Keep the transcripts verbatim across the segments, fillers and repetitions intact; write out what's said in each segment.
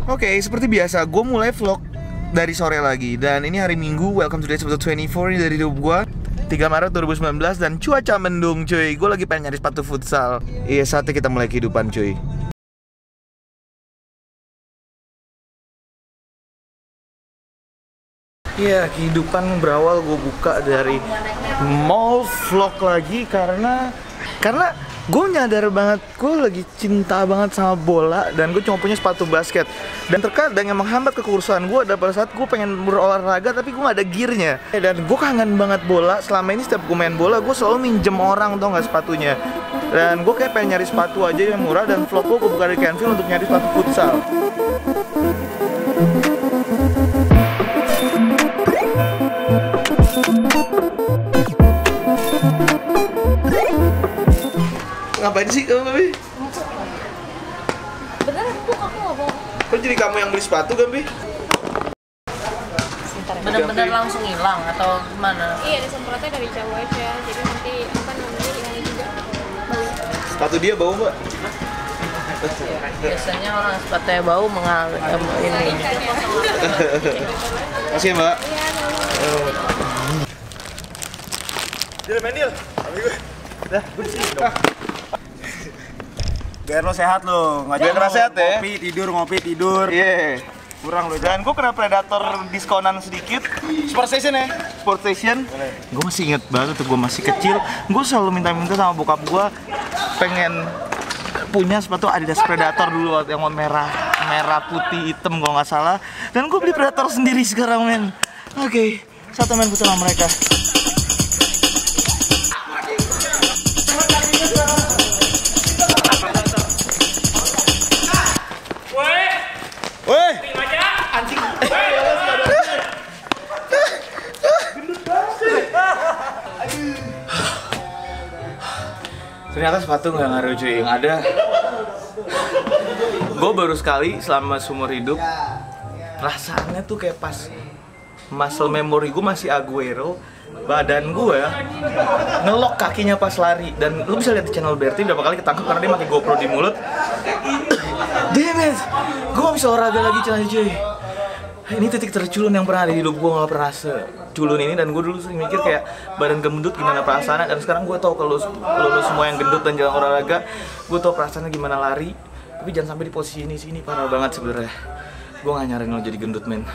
Oke, okay, seperti biasa, gue mulai vlog dari sore lagi. Dan ini hari Minggu, welcome to day episode dua puluh empat ini dari hidup gue, tiga Maret dua ribu sembilan belas. Dan cuaca mendung cuy. Gue lagi pengen nyari sepatu futsal. Iya, saatnya kita mulai kehidupan cuy. Iya, kehidupan berawal gue buka dari mall vlog lagi. Karena Karena gue nyadar banget, gue lagi cinta banget sama bola. Dan gue cuma punya sepatu basket. Dan terkadang yang menghambat kekurusan gue adalah pada saat gue pengen berolahraga tapi gue gak ada gearnya. Dan gue kangen banget bola. Selama ini setiap gue main bola, gue selalu minjem orang, tau gak, sepatunya. Dan gue kayak pengen nyari sepatu aja yang murah. Dan vlog gue, gue buka dari Canfield untuk nyari sepatu futsal. Ngapain sih kamu, Gambi? Beneran tuh aku nggak bohong. Kok jadi kamu yang beli sepatu, Gambi? Bener-bener langsung hilang atau gimana? Iya, disemprotnya dari jauh aja. Jadi nanti apa namanya hilang juga. Sepatu dia bau nggak? Biasanya orang sepatunya bau mengalir ini. Makasih ya, Mbak. Iya, halo. Dil, main Dil. Dah, bersih dong. Biar lo sehat lo, nggak Biar jangan sehat ya. ngopi tidur ngopi tidur. Iya. Kurang lo. Dan gue kena Predator diskonan sedikit. Sport Station ya. Sport Station. Gue masih inget banget tuh, gue masih kecil. Gue selalu minta-minta sama bokap gue pengen punya sepatu Adidas Predator dulu yang warna merah, merah putih hitam kalau nggak salah. Dan gue beli Predator sendiri sekarang, men. Oke, okay. Satu main futsal sama mereka. Woi, Anjing. Ternyata sepatu nggak ngaruh cuy, yang ada gue baru sekali selama seumur hidup rasanya tuh kayak pas muscle memory gue masih Aguero, badan gue ngelok kakinya pas lari. Dan lu bisa lihat di channel Berti berapa kali ketangkep karena dia pakai GoPro di mulut. Damn it, gue gak bisa olahraga lagi cuy. Ini titik terculun yang pernah ada di hidup gue, gak pernah seculun ini. Dan gue dulu sering mikir kayak badan gendut gimana perasaannya. Dan sekarang gue tau kalau lu semua yang gendut dan jalan olahraga, gue tau perasaannya gimana lari. Tapi jangan sampai di posisi ini sini, parah banget sebenarnya. Gue gak nyaranin lo jadi gendut, men.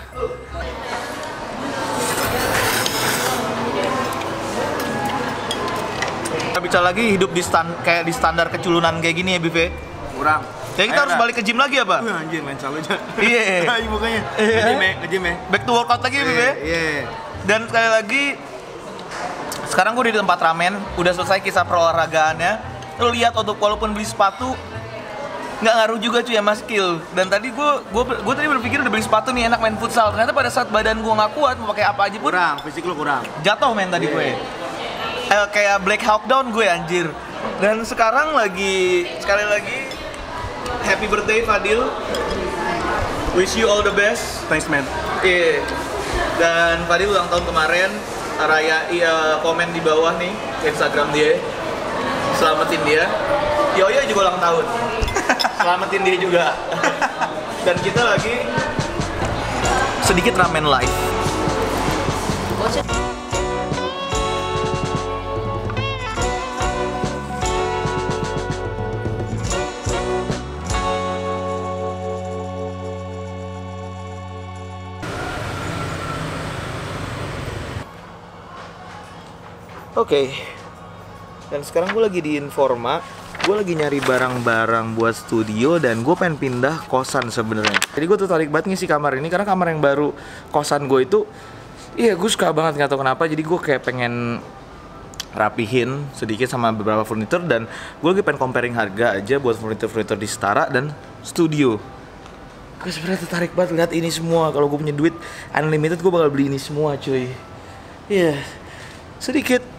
Kita bicara lagi hidup di stand, kayak di standar keculunan kayak gini ya, Bive. kurang. Jadi kita harus balik ke gym lagi apa? Wih, anjir main selalu aja. Iya. Iya bukannya. Iya. Ke gym ya, ke gym ya. Back to workout lagi, Bive. Iya, iya. Dan sekali lagi, sekarang gue di tempat ramen, udah selesai kisah perolahragaannya. Lo lihat untuk walaupun beli sepatu, nggak ngaruh juga cuy sama skill. Dan tadi gue, gue, gue tadi berpikir udah beli sepatu nih enak main futsal. Ternyata pada saat badan gue nggak kuat mau pakai apa aja pun Kurang, fisik lu kurang. jatuh men tadi gue. Eh, kayak Black Hawk Down gue anjir. Dan sekarang lagi, sekali lagi, happy birthday Fadil. Wish you all the best. Thanks man. Iya. Dan Fadil ulang tahun kemarin, Raya iya, komen di bawah nih Instagram dia. Selamatin dia. Yoyo juga ulang tahun. Selamatin dia juga. Dan kita lagi sedikit ramen live. Oke, okay. Dan sekarang gue lagi di Informa. Gue lagi nyari barang-barang buat studio dan gue pengen pindah kosan sebenarnya. Jadi gue tuh tarik banget ngisi kamar ini karena kamar yang baru kosan gue itu, iya gue suka banget nggak tahu kenapa. Jadi gue kayak pengen rapihin sedikit sama beberapa furniture dan gue lagi pengen comparing harga aja buat furniture-furniture di Setara dan studio. Gue sebenarnya tertarik banget lihat ini semua. Kalau gue punya duit unlimited gue bakal beli ini semua cuy. Iya, yeah. Sedikit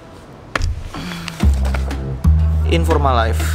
Informa Life.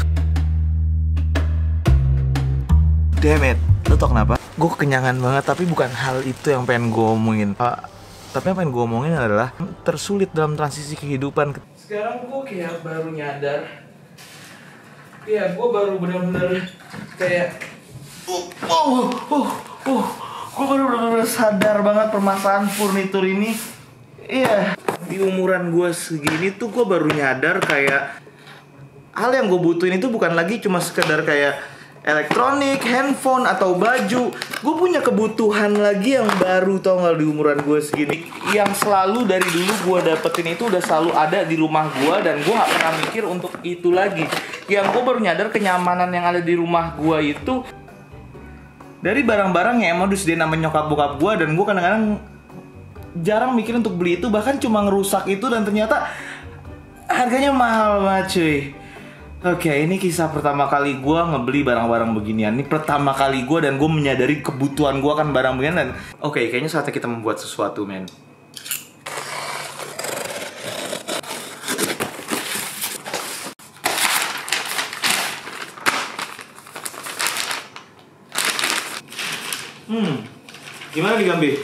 Damn it. Lo tau kenapa? Gue kekenyangan banget, tapi bukan hal itu yang pengen gue omongin. uh, Tapi yang pengen gue omongin adalah tersulit dalam transisi kehidupan. Sekarang gue kayak baru nyadar. Iya, gue baru bener-bener kayak uh, oh, oh, Uh, gue baru bener-bener sadar banget permasalahan furnitur ini. Iya, di umuran gue segini tuh gue baru nyadar kayak hal yang gue butuhin itu bukan lagi cuma sekedar kayak elektronik, handphone, atau baju. Gue punya kebutuhan lagi yang baru, tau gak, di umuran gue segini. Yang selalu dari dulu gue dapetin itu udah selalu ada di rumah gue, dan gue gak pernah mikir untuk itu lagi. Yang gue baru nyadar kenyamanan yang ada di rumah gue itu dari barang-barang yang emang disediain sama nyokap bokap gue, dan gue kadang-kadang jarang mikir untuk beli itu, bahkan cuma ngerusak itu, dan ternyata harganya mahal banget cuy. Oke, ini kisah pertama kali gue ngebeli barang-barang beginian. Ini pertama kali gue, dan gue menyadari kebutuhan gue akan barang beginian. Dan oke, kayaknya saatnya kita membuat sesuatu, men. Hmm, gimana nih Gambi?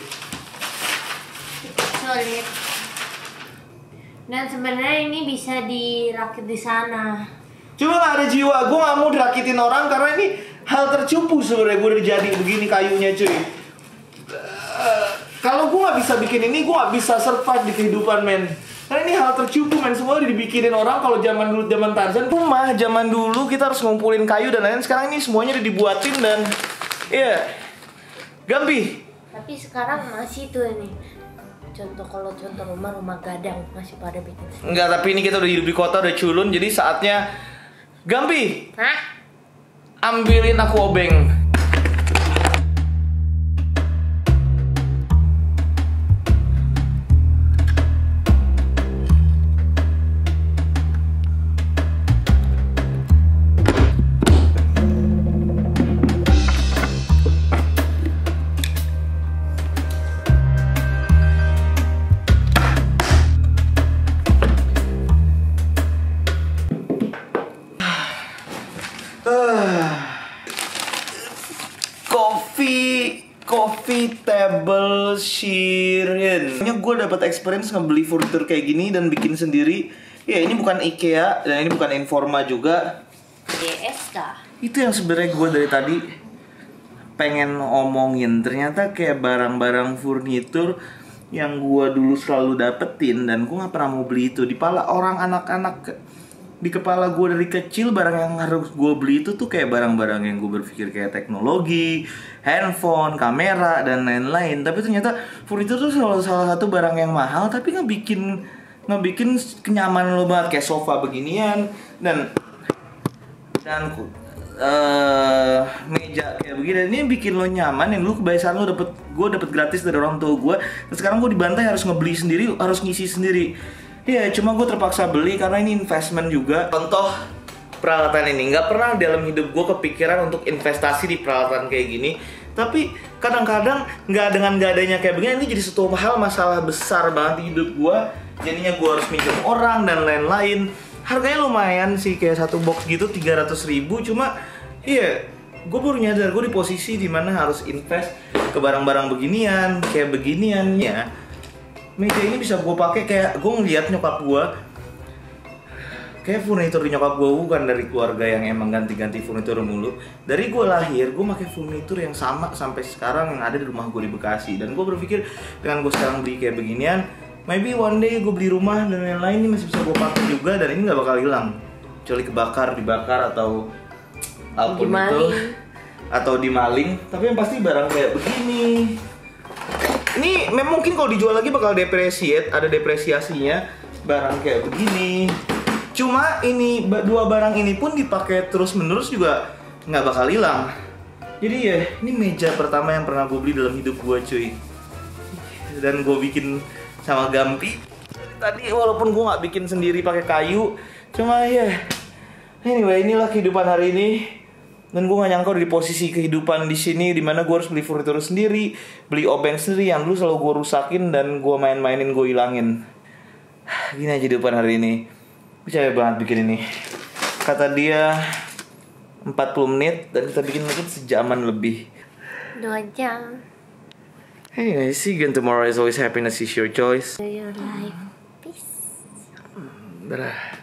Solid. Dan sebenarnya ini bisa dirakit di sana. Cuma gak ada jiwa, gue gak mau dirakitin orang karena ini hal tercupu sebenarnya gue udah jadi begini kayunya cuy. Uh, Kalau gue gak bisa bikin ini, gue gak bisa survive di kehidupan, men. Karena ini hal tercupu, men. Semua udah dibikinin orang kalau zaman dulu, zaman Tarzan. Rumah, zaman dulu kita harus ngumpulin kayu dan lain-lain. Sekarang ini semuanya udah dibuatin dan iya yeah. Gambi. Tapi sekarang masih tuh ini. Contoh kalau contoh rumah, rumah gadang masih pada bikin. Enggak, tapi ini kita udah hidup di kota, udah culun. Jadi saatnya Gambi, hah? Ambilin aku obeng. Coffee Coffee table Shirin. Ini gue dapat experience ngebeli furniture kayak gini dan bikin sendiri. Ya ini bukan IKEA dan ini bukan Informa juga. D S K. Itu yang sebenarnya gue dari tadi pengen omongin. Ternyata kayak barang-barang furniture yang gue dulu selalu dapetin dan gue nggak pernah mau beli itu. Di pala orang anak-anak, di kepala gue dari kecil barang yang harus gue beli itu tuh kayak barang-barang yang gue berpikir kayak teknologi, handphone, kamera, dan lain-lain. Tapi ternyata furniture tuh salah, salah satu barang yang mahal tapi ngebikin ngebikin kenyamanan lo banget, kayak sofa beginian dan dan uh, meja kayak begini. Ini bikin lo nyaman yang dulu kebiasaan lo dapet, gue dapet gratis dari orang tua gue. Dan sekarang gue dibantai harus ngebeli sendiri, harus ngisi sendiri. Iya, cuma gue terpaksa beli karena ini investment juga. Contoh peralatan ini, nggak pernah dalam hidup gue kepikiran untuk investasi di peralatan kayak gini. Tapi kadang-kadang nggak dengan nggak adanya kayak begini, ini jadi satu hal masalah besar banget di hidup gue. Jadinya gue harus minjem orang dan lain-lain. Harganya lumayan sih, kayak satu box gitu tiga ratus ribu. Cuma iya, gue baru nyadar gue di posisi dimana harus invest ke barang-barang beginian, kayak beginian ya. Meja ini bisa gue pakai, kayak gue ngeliat nyokap gue, kayak furnitur di nyokap gue bukan dari keluarga yang emang ganti-ganti furnitur mulu. Dari gue lahir, gue pakai furnitur yang sama sampai sekarang yang ada di rumah gue di Bekasi. Dan gue berpikir dengan gue sekarang beli kayak beginian, maybe one day gue beli rumah dan lain-lain ini masih bisa gue pakai juga, dan ini nggak bakal hilang. Kecuali kebakar, dibakar atau apapun itu, atau dimaling. Tapi yang pasti barang kayak begini. Ini memang mungkin kalau dijual lagi bakal depresiate, ada depresiasinya barang kayak begini. Cuma ini dua barang ini pun dipakai terus menerus juga nggak bakal hilang. Jadi ya ini meja pertama yang pernah gue beli dalam hidup gue cuy. Dan gue bikin sama Gampi. Tadi walaupun gue nggak bikin sendiri pakai kayu, cuma ya anyway inilah kehidupan hari ini. Dan gue gak nyangka udah di posisi kehidupan di sini dimana gue harus beli furnitur sendiri, beli obeng sendiri yang dulu selalu gue rusakin dan gue main-mainin, gue hilangin. Gini aja kehidupan hari ini. Gue capek banget bikin ini. Kata dia empat puluh menit dan kita bikin mungkin sejaman lebih. Dua jam. Anyway, see you again tomorrow. As always, happiness is your choice. Your life. Peace. Dadah.